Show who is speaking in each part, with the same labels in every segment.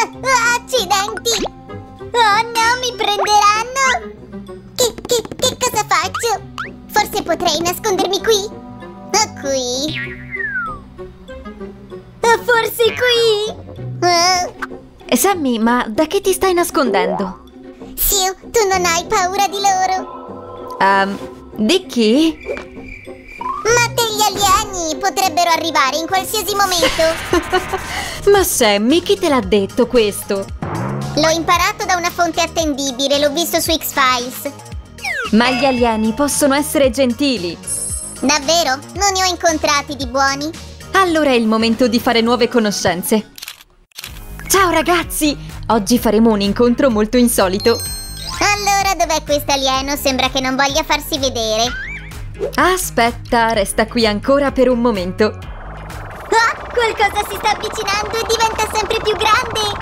Speaker 1: Accidenti! Oh no, mi prenderanno! Che cosa faccio? Forse potrei nascondermi qui? O qui? O forse qui?
Speaker 2: Sammy, ma da che ti stai nascondendo?
Speaker 1: Sue, tu non hai paura di loro?
Speaker 2: Di chi?
Speaker 1: Ma degli alieni potrebbero arrivare in qualsiasi momento.
Speaker 2: Ma Sammy, chi te l'ha detto questo?
Speaker 1: L'ho imparato da una fonte attendibile, l'ho visto su X-Files.
Speaker 2: Ma gli alieni possono essere gentili.
Speaker 1: Davvero? Non ne ho incontrati di buoni.
Speaker 2: Allora è il momento di fare nuove conoscenze. Ciao ragazzi! Oggi faremo un incontro molto insolito.
Speaker 1: Allora, dov'è questo alieno? Sembra che non voglia farsi vedere.
Speaker 2: Aspetta, resta qui ancora per un momento.
Speaker 1: Ah, qualcosa si sta avvicinando e diventa sempre più grande.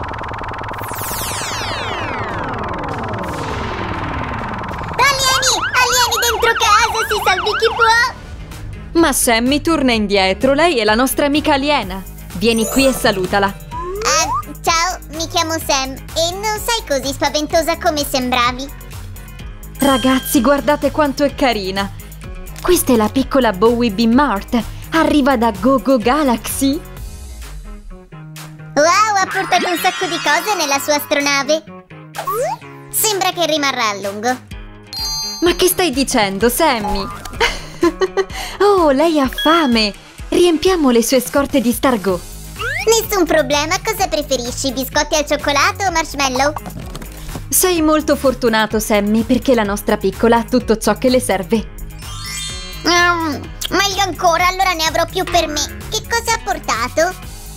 Speaker 1: Alieni dentro casa, si salvi chi può.
Speaker 2: Ma Sammy torna indietro, lei è la nostra amica aliena. Vieni qui e salutala.
Speaker 1: Ciao, mi chiamo Sam e non sei così spaventosa come sembravi.
Speaker 2: Ragazzi, guardate quanto è carina. Questa è la piccola Bowie Bee Mart. Arriva da GoGo Galaxy.
Speaker 1: Wow, ha portato un sacco di cose nella sua astronave. Sembra che rimarrà a lungo.
Speaker 2: Ma che stai dicendo, Sammy? Oh, lei ha fame. Riempiamo le sue scorte di Stargo.
Speaker 1: Nessun problema, cosa preferisci? Biscotti al cioccolato o marshmallow?
Speaker 2: Sei molto fortunato, Sammy, perché la nostra piccola ha tutto ciò che le serve.
Speaker 1: Meglio ancora, allora ne avrò più per me. Che cosa ha portato?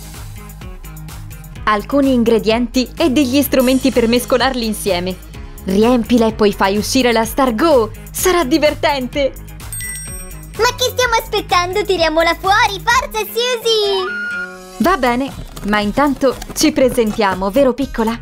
Speaker 2: Alcuni ingredienti e degli strumenti per mescolarli insieme. Riempila e poi fai uscire la Stargo. Sarà divertente.
Speaker 1: Ma che stiamo aspettando? Tiriamola fuori, forza Susie!
Speaker 2: Va bene, ma intanto ci presentiamo, vero piccola?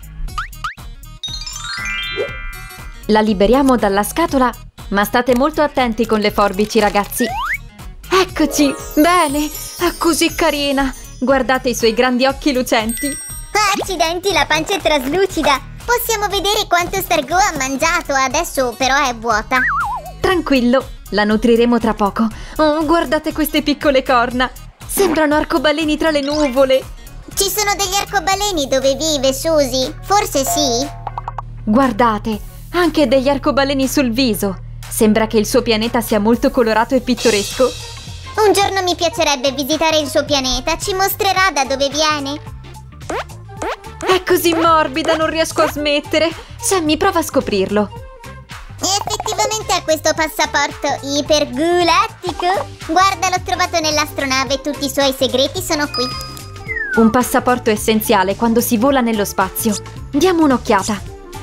Speaker 2: La liberiamo dalla scatola, ma state molto attenti con le forbici, ragazzi. Eccoci, bene, è così carina. Guardate i suoi grandi occhi lucenti.
Speaker 1: Accidenti, la pancia è traslucida. Possiamo vedere quanto Stargo ha mangiato, adesso però è vuota.
Speaker 2: Tranquillo, la nutriremo tra poco. Oh, guardate queste piccole corna. Sembrano arcobaleni tra le nuvole.
Speaker 1: Ci sono degli arcobaleni dove vive Susie? Forse sì?
Speaker 2: Guardate, anche degli arcobaleni sul viso. Sembra che il suo pianeta sia molto colorato e pittoresco.
Speaker 1: Un giorno mi piacerebbe visitare il suo pianeta. Ci mostrerà da dove viene?
Speaker 2: È così morbida, non riesco a smettere. Sammy, prova a scoprirlo.
Speaker 1: E effettivamente ha questo passaporto ipergalattico. Guarda, l'ho trovato nell'astronave, tutti i suoi segreti sono qui.
Speaker 2: Un passaporto essenziale quando si vola nello spazio. Diamo un'occhiata.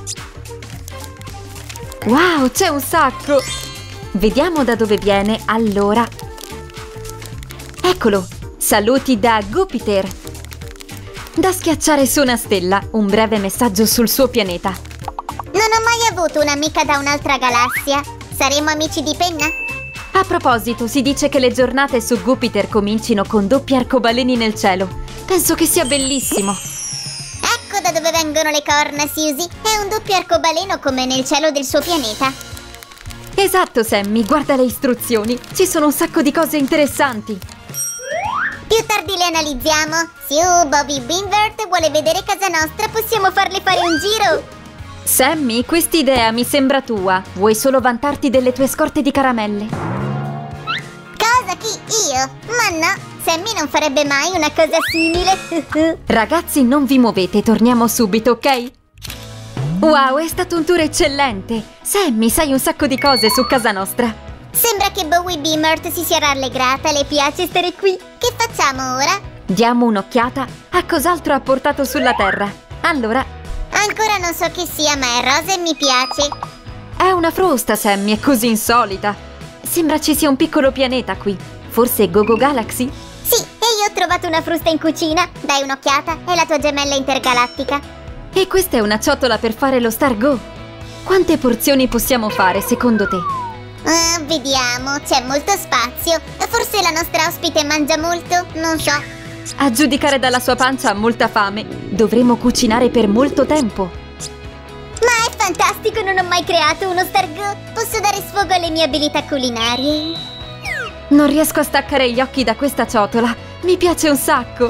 Speaker 2: Wow, c'è un sacco! Vediamo da dove viene, allora. Eccolo! Saluti da Jupiter. Da schiacciare su una stella, un breve messaggio sul suo pianeta.
Speaker 1: Non ho mai avuto un'amica da un'altra galassia. Saremo amici di penna?
Speaker 2: A proposito, si dice che le giornate su Jupiter comincino con doppi arcobaleni nel cielo. Penso che sia bellissimo.
Speaker 1: Ecco da dove vengono le corna, Susie. È un doppio arcobaleno come nel cielo del suo pianeta.
Speaker 2: Esatto, Sammy, guarda le istruzioni. Ci sono un sacco di cose interessanti.
Speaker 1: Più tardi le analizziamo. Sue, Bobby Bimbert vuole vedere casa nostra. Possiamo farle fare un giro.
Speaker 2: Sammy, quest'idea mi sembra tua. Vuoi solo vantarti delle tue scorte di caramelle?
Speaker 1: Cosa? Chi? Io? Ma no, Sammy non farebbe mai una cosa simile.
Speaker 2: Ragazzi, non vi muovete, torniamo subito, ok? Wow, è stato un tour eccellente. Sammy, sai un sacco di cose su casa nostra.
Speaker 1: Sembra che Bowie Bimmert si sia rallegrata, le piace stare qui. Che facciamo ora?
Speaker 2: Diamo un'occhiata a cos'altro ha portato sulla Terra. Allora...
Speaker 1: Ancora non so che sia, ma è rosa e mi piace.
Speaker 2: È una frusta, Sammy, è così insolita. Sembra ci sia un piccolo pianeta qui. Forse GoGo Galaxy?
Speaker 1: Sì, e io ho trovato una frusta in cucina. Dai un'occhiata, è la tua gemella intergalattica.
Speaker 2: E questa è una ciotola per fare lo Stargo. Quante porzioni possiamo fare, secondo te?
Speaker 1: Vediamo, c'è molto spazio. Forse la nostra ospite mangia molto? Non so.
Speaker 2: A giudicare dalla sua pancia ha molta fame. Dovremo cucinare per molto tempo.
Speaker 1: Ma è fantastico, non ho mai creato uno Stargou. Posso dare sfogo alle mie abilità culinarie.
Speaker 2: Non riesco a staccare gli occhi da questa ciotola. Mi piace un sacco.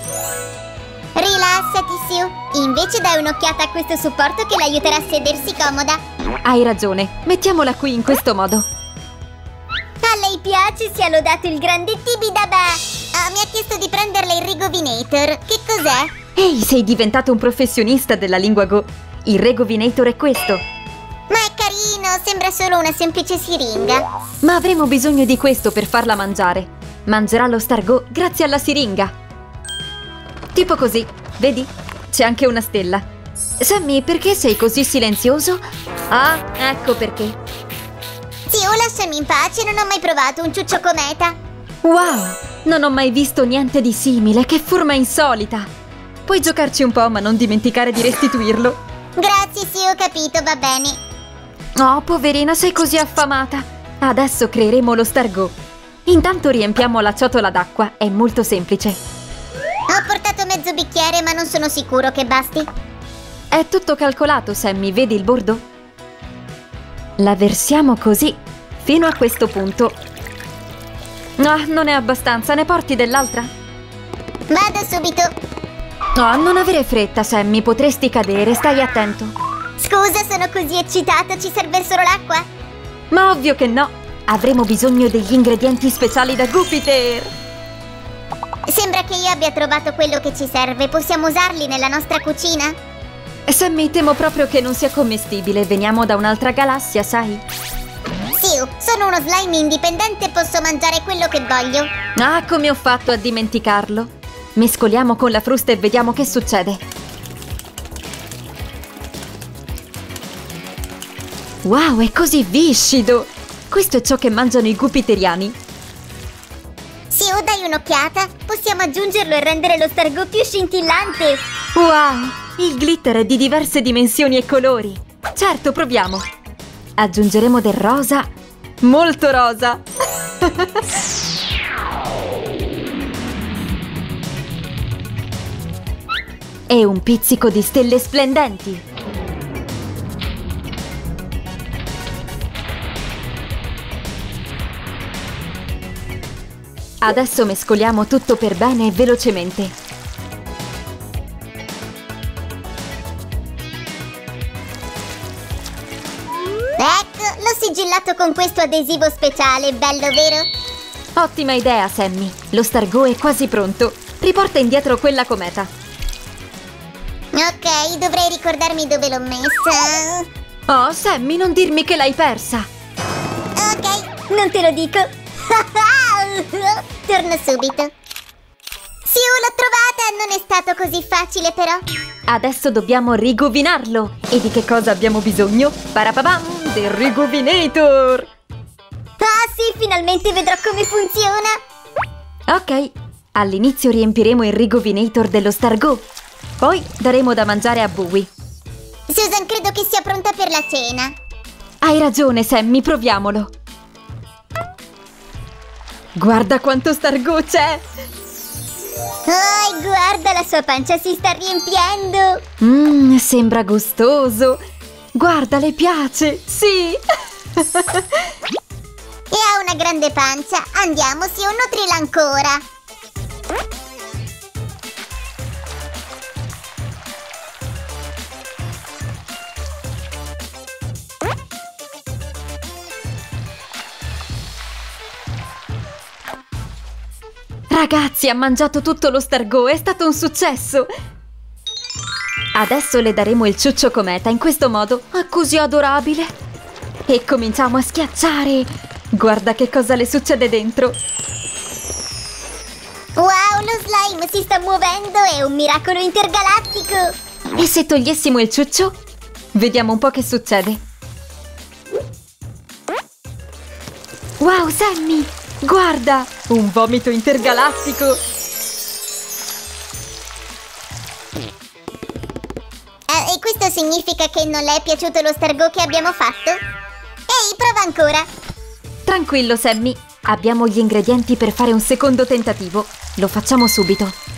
Speaker 1: Rilassati, Sue. Invece dai un'occhiata a questo supporto che l'aiuterà a sedersi comoda.
Speaker 2: Hai ragione, mettiamola qui in questo modo.
Speaker 1: A lei piace, sia lodato il grande Tibidabà. Mi ha chiesto di prenderle il Regovinator. Che cos'è?
Speaker 2: Ehi, sei diventato un professionista della lingua Go. Il Regovinator è questo.
Speaker 1: Ma è carino, sembra solo una semplice siringa.
Speaker 2: Ma avremo bisogno di questo per farla mangiare. Mangerà lo Stargou grazie alla siringa. Tipo così, vedi? C'è anche una stella. Sammy, perché sei così silenzioso? Ah, ecco perché.
Speaker 1: Sue, lasciami in pace, non ho mai provato un ciuccio cometa.
Speaker 2: Wow, non ho mai visto niente di simile, che forma insolita. Puoi giocarci un po', ma non dimenticare di restituirlo.
Speaker 1: Grazie, Sue, ho capito, va bene.
Speaker 2: Oh, poverina, sei così affamata. Adesso creeremo lo Stargou. Intanto riempiamo la ciotola d'acqua, è molto semplice.
Speaker 1: Ho portato mezzo bicchiere, ma non sono sicuro che basti.
Speaker 2: È tutto calcolato, Sammy, vedi il bordo? La versiamo così, fino a questo punto. Ah, non è abbastanza, ne porti dell'altra?
Speaker 1: Vado subito.
Speaker 2: Oh, non avere fretta, Sammy, potresti cadere, stai attento.
Speaker 1: Scusa, sono così eccitata, ci serve solo l'acqua?
Speaker 2: Ma ovvio che no, avremo bisogno degli ingredienti speciali da Jupiter.
Speaker 1: Sembra che io abbia trovato quello che ci serve, possiamo usarli nella nostra cucina?
Speaker 2: Sammy, temo proprio che non sia commestibile, veniamo da un'altra galassia, sai?
Speaker 1: Sue, sono uno slime indipendente e posso mangiare quello che voglio.
Speaker 2: Ah, come ho fatto a dimenticarlo? Mescoliamo con la frusta e vediamo che succede. Wow, è così viscido! Questo è ciò che mangiano i Jupiteriani.
Speaker 1: Sue, dai un'occhiata. Possiamo aggiungerlo e rendere lo Stargou più scintillante.
Speaker 2: Wow, il glitter è di diverse dimensioni e colori. Certo, proviamo. Aggiungeremo del rosa, molto rosa. E un pizzico di stelle splendenti. Adesso mescoliamo tutto per bene e velocemente.
Speaker 1: Ecco, l'ho sigillato con questo adesivo speciale, bello vero?
Speaker 2: Ottima idea, Sammy. Lo Stargou è quasi pronto. Riporta indietro quella cometa.
Speaker 1: Ok, dovrei ricordarmi dove l'ho messa.
Speaker 2: Oh, Sammy, non dirmi che l'hai persa.
Speaker 1: Ok, non te lo dico. Torno subito. Sue, l'ho trovata, non è stato così facile però.
Speaker 2: Adesso dobbiamo rigovinarlo. E di che cosa abbiamo bisogno? Parapapam, del Regovinator.
Speaker 1: Ah sì, finalmente vedrò come funziona.
Speaker 2: Ok, all'inizio riempiremo il Regovinator dello Stargou. Poi daremo da mangiare a Bowie.
Speaker 1: Susan, credo che sia pronta per la cena.
Speaker 2: Hai ragione, Sammy, proviamolo. Guarda quanto Stargou c'è!
Speaker 1: Oh, guarda, la sua pancia si sta riempiendo.
Speaker 2: Sembra gustoso. Guarda, le piace, sì!
Speaker 1: E ha una grande pancia. Andiamo, Sue, nutrila ancora.
Speaker 2: Ragazzi, ha mangiato tutto lo Stargou, è stato un successo! Adesso le daremo il ciuccio cometa, in questo modo, è così adorabile! E cominciamo a schiacciare! Guarda che cosa le succede dentro!
Speaker 1: Wow, lo slime si sta muovendo, è un miracolo intergalattico!
Speaker 2: E se togliessimo il ciuccio? Vediamo un po' che succede! Wow, Sammy! Guarda! Un vomito intergalattico!
Speaker 1: E questo significa che non le è piaciuto lo Stargou che abbiamo fatto? Ehi, prova ancora!
Speaker 2: Tranquillo, Sammy! Abbiamo gli ingredienti per fare un secondo tentativo. Lo facciamo subito.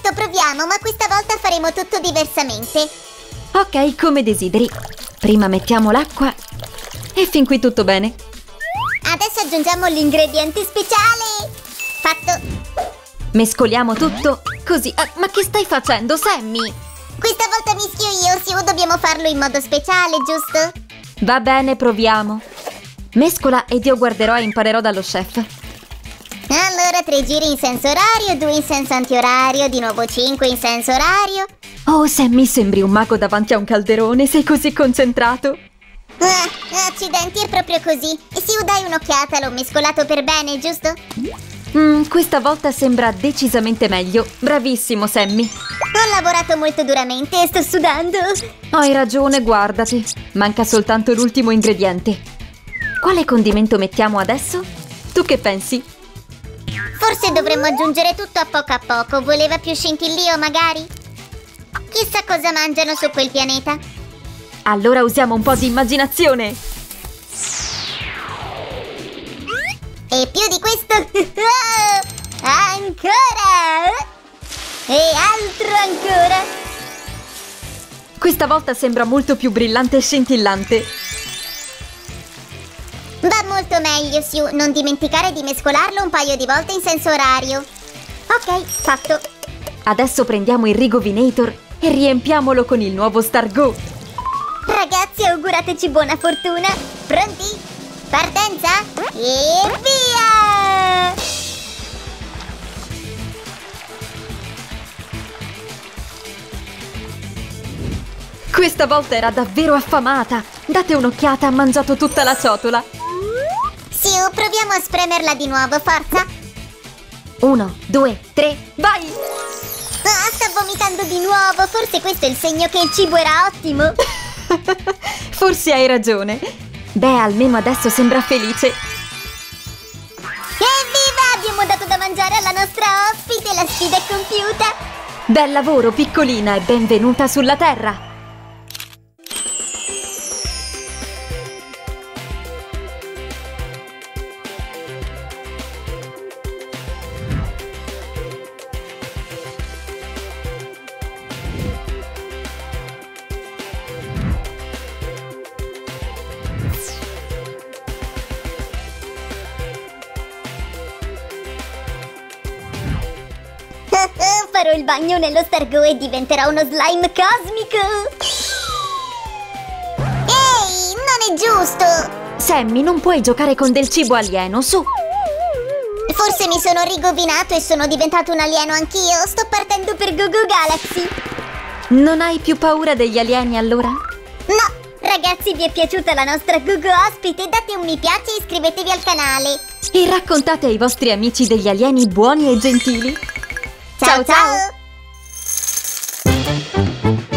Speaker 1: Adesso proviamo, ma questa volta faremo tutto diversamente.
Speaker 2: Ok, come desideri. Prima mettiamo l'acqua e fin qui tutto bene.
Speaker 1: Adesso aggiungiamo l'ingrediente speciale. Fatto.
Speaker 2: Mescoliamo tutto, così... ma che stai facendo, Sammy?
Speaker 1: Questa volta mischio io, Sue, dobbiamo farlo in modo speciale, giusto?
Speaker 2: Va bene, proviamo. Mescola ed io guarderò e imparerò dallo chef.
Speaker 1: Allora 3 giri in senso orario, 2 in senso antiorario, di nuovo 5 in senso orario.
Speaker 2: Oh, Sammy, sembri un mago davanti a un calderone, sei così concentrato.
Speaker 1: Accidenti, è proprio così. E Sue, dai un'occhiata, l'ho mescolato per bene, giusto?
Speaker 2: Questa volta sembra decisamente meglio. Bravissimo, Sammy.
Speaker 1: Ho lavorato molto duramente e sto sudando.
Speaker 2: Hai ragione, guardati. Manca soltanto l'ultimo ingrediente. Quale condimento mettiamo adesso? Tu che pensi?
Speaker 1: Forse dovremmo aggiungere tutto a poco. Voleva più scintillio, magari? Chissà cosa mangiano su quel pianeta.
Speaker 2: Allora usiamo un po' di immaginazione.
Speaker 1: E più di questo. Ancora! E altro ancora.
Speaker 2: Questa volta sembra molto più brillante e scintillante.
Speaker 1: Va molto meglio, Sue. Non dimenticare di mescolarlo un paio di volte in senso orario. Ok, fatto.
Speaker 2: Adesso prendiamo il Rigovinator e riempiamolo con il nuovo Stargo.
Speaker 1: Ragazzi, augurateci buona fortuna. Pronti? Partenza? E via!
Speaker 2: Questa volta era davvero affamata. Date un'occhiata, ha mangiato tutta la ciotola.
Speaker 1: Sue, proviamo a spremerla di nuovo, forza.
Speaker 2: 1, 2, 3, vai!
Speaker 1: Sta vomitando di nuovo. Forse questo è il segno che il cibo era ottimo.
Speaker 2: Forse hai ragione. Beh, almeno adesso sembra felice.
Speaker 1: Evviva! Abbiamo dato da mangiare alla nostra ospite. La sfida è compiuta.
Speaker 2: Bel lavoro, piccolina, e benvenuta sulla Terra.
Speaker 1: Farò il bagno nello Stargo e diventerò uno slime cosmico. Ehi, non è giusto.
Speaker 2: Sammy, non puoi giocare con del cibo alieno, su.
Speaker 1: Forse mi sono rigovinato e sono diventato un alieno anch'io. Sto partendo per Go Go Galaxy.
Speaker 2: Non hai più paura degli alieni, allora?
Speaker 1: No. Ragazzi, vi è piaciuta la nostra Go Go ospite? Date un mi piace e iscrivetevi al canale.
Speaker 2: E raccontate ai vostri amici degli alieni buoni e gentili.
Speaker 1: Ciao ciao!